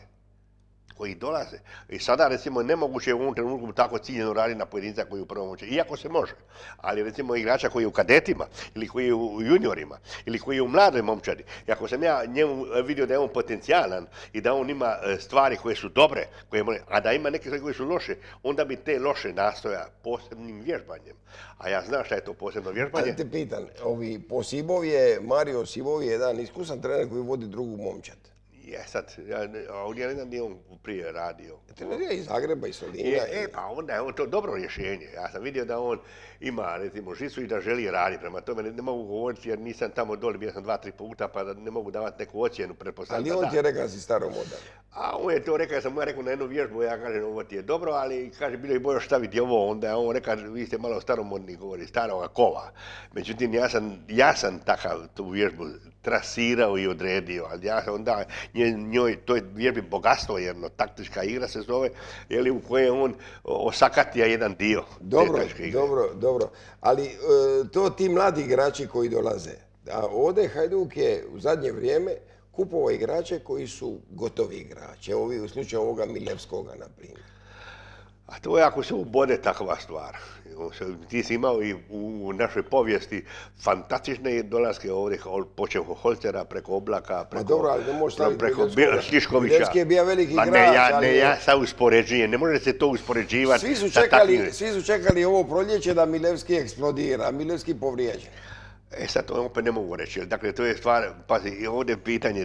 I sada, recimo, nemoguće je u ovom trenutku tako ciljeno raditi na pojedinca koji je u prvom momčadi. Iako se može. Ali, recimo, igrača koji je u kadetima, ili koji je u juniorima, ili koji je u mladoj momčadi. I ako sam ja njemu vidio da je on potencijalan i da on ima stvari koje su dobre, a da ima neke stvari koje su loše, onda bi te loše nastoja posebnim vježbanjem. A ja znam šta je to posebno vježbanje. Te pitan, Mario Sibov je jedan iskusan trener koji vodi drugu momčad. Ja ne znam gdje on prije radio. Trenerija iz Zagreba i Solina. Pa onda je to dobro rješenje. Ja sam vidio da on ima, recimo, žicu i da želi raditi. Prema tome ne mogu govoriti jer nisam tamo doli, bio sam 2-3 puta pa da ne mogu davati neku ocjenu. Ali on ti je rekao da si staromodan. A on je to rekao, ja sam mu rekao na jednu vježbu, ja kažem ovo ti je dobro, ali kaže bilo je bolje staviti ovo, onda je on rekao vi ste malo staromodni, govori, staroga kova. Međutim, ja sam takav tu vježbu trasirao i odredio, ali ja sam onda njoj, to je vježbi bogatstvo jedno, taktička igra se zove, u kojoj on osakatija jedan dio. Dobro. Ali to ti mladi igrači koji dolaze, a ovdje Hajduk je u zadnje vrijeme kupovao igrače koji su gotovi igrači. Evo u slučaju ovoga Milevskoga, na primjer. A to je ako se ubode takva stvar. Ti si imao i u našoj povijesti fantastične dolaske ovdje, počeo od Holtera, preko Oblaka, preko Stiškovića. Milevski je bio veliki igrač. Ja sad uspoređujem, ne može se to uspoređivati. Svi su čekali ovo proljeće da Milevski eksplodira, a Milevski povrijeđen. Sad to opet ne mogu reći. Dakle, to je stvar, pazi, ovdje je pitanje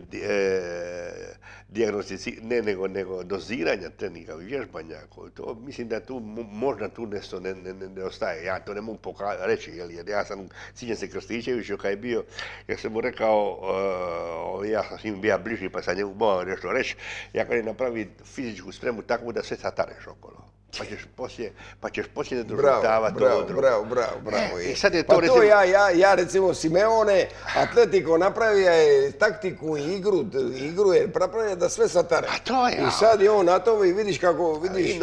nego doziranja treninga, vježbanja. Mislim da tu možda tu nešto nedostaje. Ja to ne mogu reći, jer ja sam Ciljan se Krstičeviću kad je bio, ja sam mu rekao, ja sam s njim bio bliži pa sam njemu mogao nešto reći, ja kad je napravi fizičku spremu takvu da sve satareš okolo. pa ćeš poslije dožutavati ovo drugo. Bravo. I sad je Pa to to ja recimo Simeone, Atletico napravio je taktiku i igru je napravio da sve satare. A to je. I sad je on na tome i vidiš kako, vidiš,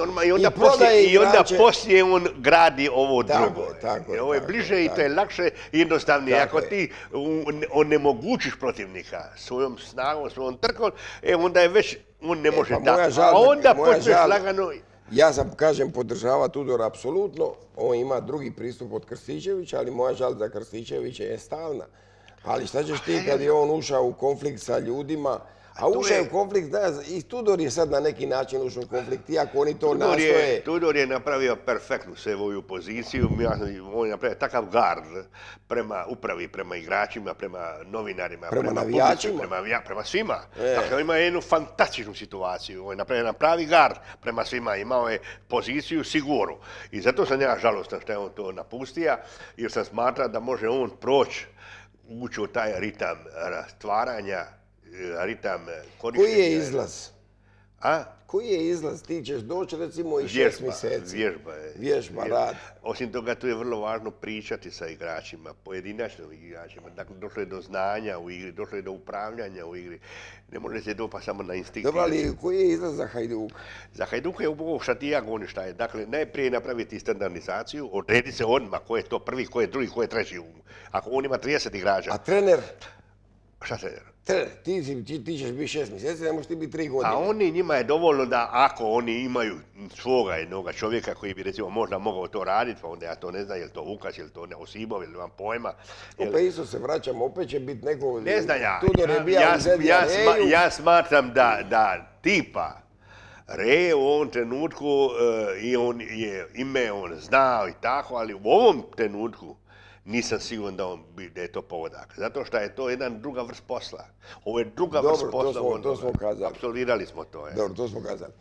i onda poslije on gradi ovo drugo. Ovo je bliže i to je lakše i jednostavnije. Ako ti onemogućiš protivnika svojom snagom, svojom trkom, onda je već, on ne može tako. A onda počneš lagano. Ja sam, kažem, podržava Tudora apsolutno. On ima drugi pristup od Krstičevića, ali moja žal za Krstičevića je stalna. Ali šta ćeš ti kad je on ušao u konflikt sa ljudima? A ušao je u konflikt, i Tudor je sad na neki način ušao u konflikt, iako oni to nastoje. Tudor je napravio perfektnu svoju poziciju, on je napravio takav gard prema upravi, prema igračima, prema novinarima, prema navijačima, prema svima. Dakle, on ima jednu fantastičnu situaciju, on je napravio jedan pravi gard prema svima, imao je poziciju sigurnu. I zato sam ja žalostan što je on to napustio, jer sam smatrao da može on proći, ući u taj ritam stvaranja, ritam korištenja. Koji je izlaz? A? Koji je izlaz? Ti ćeš doći recimo i 6 mjeseci. Vježba, rad. Osim toga, tu je vrlo važno pričati sa igračima, pojedinačno igračima. Dakle, došlo je do znanja u igri, došlo je do upravljanja u igri. Ne može se dopa samo na instinkt. Dobro, ali koji je izlaz za Hajduk? Za Hajduk je upravo šta ti ja govorim šta je. Dakle, najprije napraviti standardizaciju, odredi se odmah ko je to prvi, ko je drugi, ko je treći. Ako on ima 30 igrača. A trener? Šta trener? Ti ćeš biti 6 mjeseci, ne možeš ti biti 3 godine. A njima je dovoljno da ako oni imaju svoga jednoga čovjeka koji bi recimo možda mogao to raditi, pa onda ja to ne znam, je li to Vukas, je li to Osibov, ili nemam pojma. Opet isto se vraćam, opet će biti neko... Ne znam ja. Tudor je bio u ZDA-u. Ja smatram da tipa Re u ovom trenutku i on je ime, on znao i tako, ali u ovom trenutku nisam siguran da je to pogodak. Zato što je to jedan druga vrst posla. Ovo je druga vrst posla. To smo kazali. Apsolvirali smo to. Dobro, to smo kazali.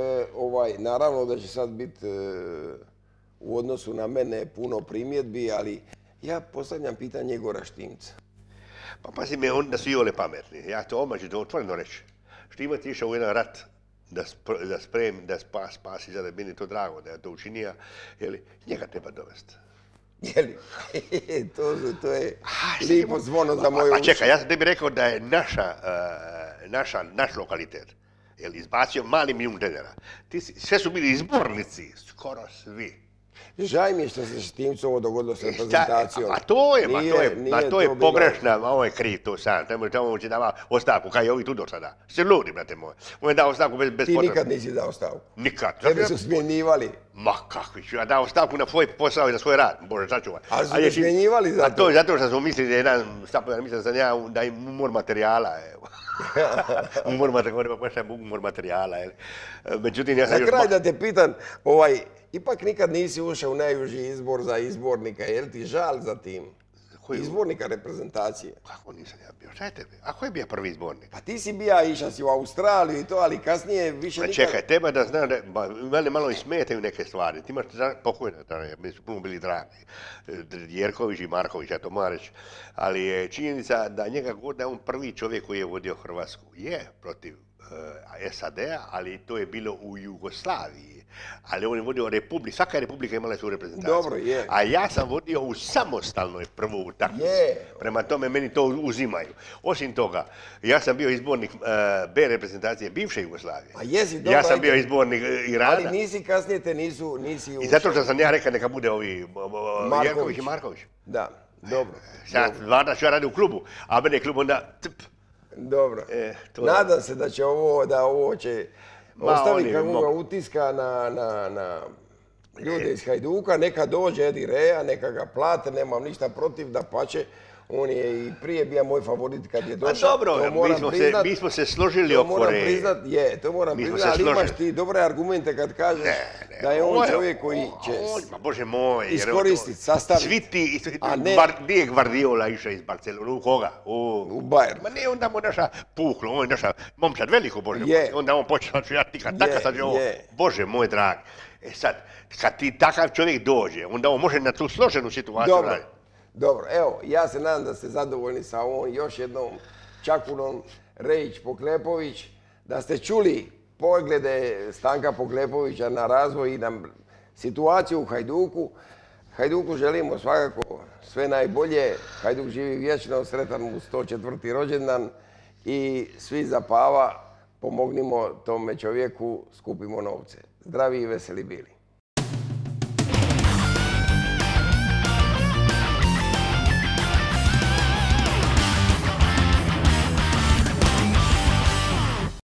Naravno da će sad biti u odnosu na mene puno primjedbi, ali ja postavljam pitanje Igora Štimca. Pa pazi me, onda su i ole pametni. Ja to odmah ću to otvoreno reći. Štimac je išao u jedan rat da spasi, da meni to drago da je to učinio. Njega treba dovesti. Jeli, to je lijepo zvono za moje uši. Pa čekaj, ja sam tebi rekao da je naš lokalitet izbacio mali milijun trenera. Sve su bili izbornici, skoro svi. Žaj mi je što se s Štimcom ovo dogodilo s reprezentacijom. A to je pogrešna, ovo je kriv to sam. Tamo će dava ostavku, kao i ovi Tudor sada. Ste ludi, brate moj. On je dao ostavku bez potrebe. Ti nikad nisi dao ostavku? Nikad. Tebe su smjenjivali. Ma kakvi ću ja dao ostavku na svoj posao i na svoj rad. Bože, sačuvaj. Ali su te smjenjivali za to? Zato što smo mislili da je jedan stapovan, mislim da sam ja da im umor materijala. Umor materijala. Međutim, ja sam još... Na kraj da te pitan, ipak nikad nisi ušao u najuži izbor za izbornika, je ti žal za tim? Izbornika reprezentacije. Kako nisam ja bio? Šta je tebe? A ko je bio prvi izbornik? Pa ti si bija, išao si u Australiju i to, ali kasnije više nikad... Čekaj, treba da zna da mene malo i smetaju neke stvari. Ti imaš pokojna, mi su puno bili dragi. Jerković i Marković, ja to moram reći. Ali je činjenica da njega god da je on prvi čovjek koji je vodio Hrvatsku. Je protiv SAD-a, ali to je bilo u Jugoslaviji. Ali on je vodio republiku, svaka republika imala svoju reprezentaciju. Dobro, je. A ja sam vodio u samostalnoj prvu utakmicu. Prema tome meni to uzimaju. Osim toga, ja sam bio izbornik B reprezentacije bivše Jugoslavije. A jesi, dobro. Ja sam bio izbornik Irana. Ali nisi kasnije te nisi ušao. I zato što sam ja rekao neka bude ovi Jerković i Marković. Da, dobro. Vlada ću ja radi u klubu, a mene klub onda... Dobro. Nadam se da će ovo će ostaviti kakvoga utiska na ljude iz Hajduka. Neka dođe Edi Rea, neka ga plate, nemam ništa protiv, da pače. On je i prije bio moj favorit kad je došao. A dobro, mi smo se složili oko Reje. To moram priznat, ali imaš ti dobre argumente kad kažeš da je on čovjek koji će iskoristiti, sastaviti. Svi ti, gdje je Guardiola išao iz Barcelona, u koga? U Bayern. Ma ne, onda mu naša puklo, on je naša momčad veliko, Bože moj. Onda on počeo ja tika, sad je ovo, Bože moj dragi. Sad, kad ti takav čovjek dođe, onda on može na tu složenu situaciju raditi. Dobro, evo, ja se nadam da ste zadovoljni sa ovom još jednom Čakunom Rejić Poklepović, da ste čuli poglede Stanka Poklepovića na razvoj i na situaciju u Hajduku. Hajduku želimo svakako sve najbolje. Hajduk živi vječno, sretan mu 104. rođendan i svi za Pava pomognimo tome čovjeku, skupimo novce. Zdravi i veseli bili.